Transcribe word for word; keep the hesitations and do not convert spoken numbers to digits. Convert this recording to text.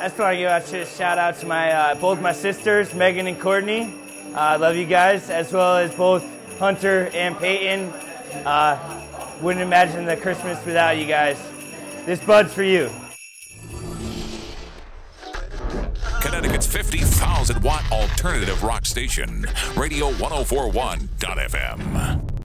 I just want to give a shout out to my uh, both my sisters, Megan and Courtney. Uh, I love you guys, as well as both Hunter and Peyton. Uh, wouldn't imagine the Christmas without you guys. This bud's for you. Connecticut's fifty thousand watt alternative rock station, Radio one oh four point one dot F M.